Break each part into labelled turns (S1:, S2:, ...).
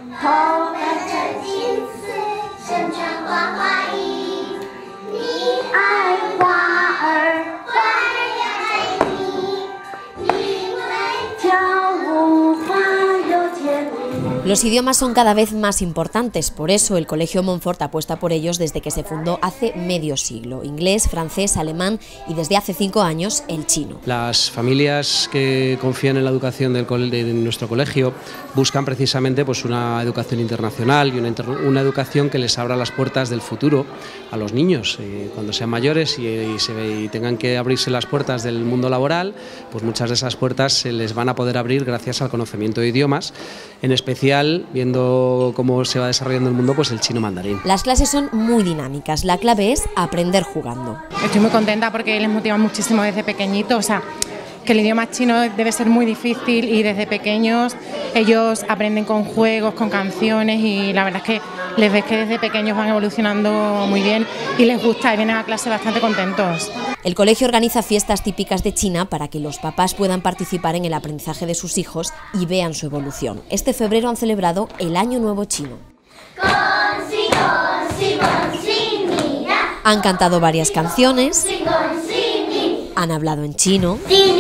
S1: Los idiomas son cada vez más importantes, por eso el Colegio Montfort apuesta por ellos desde que se fundó hace medio siglo: inglés, francés, alemán y desde hace 5 años el chino.
S2: Las familias que confían en la educación de nuestro colegio buscan precisamente pues, una educación internacional y una educación que les abra las puertas del futuro a los niños. Cuando sean mayores y tengan que abrirse las puertas del mundo laboral, pues muchas de esas puertas se les van a poder abrir gracias al conocimiento de idiomas, en especial viendo cómo se va desarrollando el mundo, pues el chino mandarín.
S1: Las clases son muy dinámicas, la clave es aprender jugando.
S3: Estoy muy contenta porque les motiva muchísimo desde pequeñitos, o sea, que el idioma chino debe ser muy difícil y desde pequeños ellos aprenden con juegos, con canciones y la verdad es que les ves que desde pequeños van evolucionando muy bien y les gusta y vienen a clase bastante contentos.
S1: El colegio organiza fiestas típicas de China para que los papás puedan participar en el aprendizaje de sus hijos y vean su evolución. Este febrero han celebrado el Año Nuevo Chino. Han cantado varias canciones, han hablado en chino,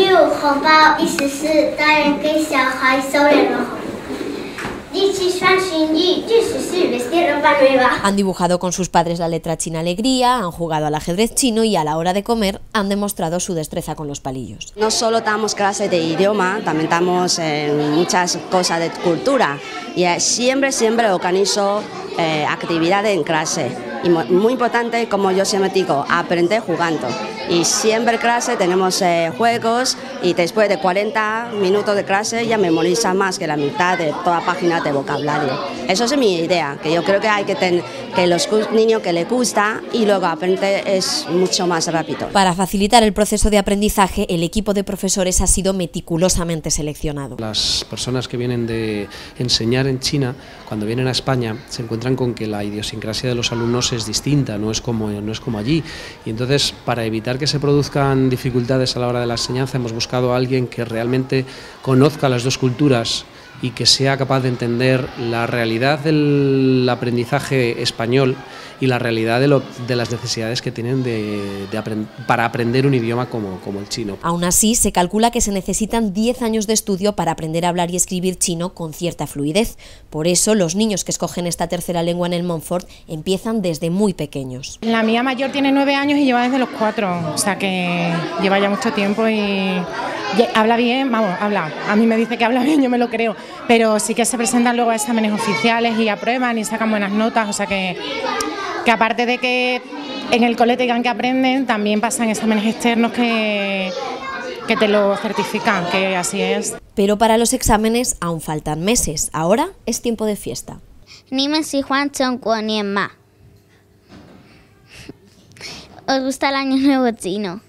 S1: han dibujado con sus padres la letra china alegría, han jugado al ajedrez chino y a la hora de comer han demostrado su destreza con los palillos.
S4: No solo damos clases de idioma, también damos muchas cosas de cultura y siempre organizo actividades en clase. Y muy importante, como yo siempre digo, aprender jugando. Y siempre en clase tenemos juegos y después de 40 minutos de clase ya memoriza más que la mitad de toda página de vocabulario. Eso es mi idea, que yo creo que hay que tener que los niños que les gusta y luego aprender es mucho más rápido.
S1: Para facilitar el proceso de aprendizaje, el equipo de profesores ha sido meticulosamente seleccionado.
S2: Las personas que vienen de enseñar en China, cuando vienen a España, se encuentran con que la idiosincrasia de los alumnos es distinta, no es como allí. Y entonces, para evitar que se produzcan dificultades a la hora de la enseñanza, hemos buscado a alguien que realmente conozca las dos culturas y que sea capaz de entender la realidad del aprendizaje español y la realidad de las necesidades que tienen para aprender un idioma como el chino.
S1: Aún así, se calcula que se necesitan 10 años de estudio para aprender a hablar y escribir chino con cierta fluidez. Por eso, los niños que escogen esta tercera lengua en el Montfort empiezan desde muy pequeños.
S3: La mía mayor tiene 9 años y lleva desde los 4, o sea que lleva ya mucho tiempo y habla bien, vamos, habla. A mí me dice que habla bien, yo me lo creo, pero sí que se presentan luego a exámenes oficiales y aprueban y sacan buenas notas, o sea que aparte de que en el cole te digan que aprenden, también pasan exámenes externos que te lo certifican, que así es.
S1: Pero para los exámenes aún faltan meses, ahora es tiempo de fiesta.
S5: ¿Os gusta el Año Nuevo Chino?